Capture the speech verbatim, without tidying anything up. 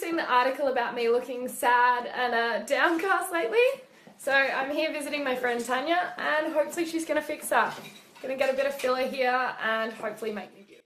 seen the article about me looking sad and uh, downcast lately. So I'm here visiting my friend Tanya, and hopefully she's going to fix that. Going to get a bit of filler here and hopefully make me